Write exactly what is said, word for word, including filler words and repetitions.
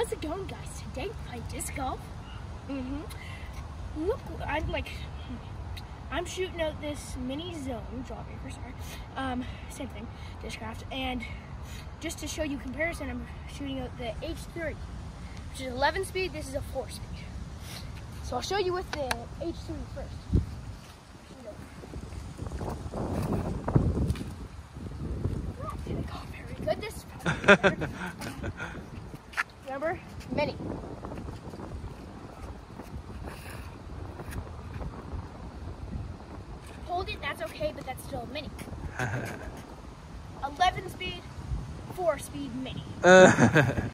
how's it going, guys? Today I play disc golf. Mm-hmm. Look, I'm like, I'm shooting out this mini Zone, jawbreakers, sorry. Um, same thing, discraft. And just to show you comparison, I'm shooting out the H three, which is eleven speed. This is a four speed. So I'll show you with the H three first. Very good. This is probably better. Remember, mini. Hold it, that's okay, but that's still a mini. eleven speed, four speed mini.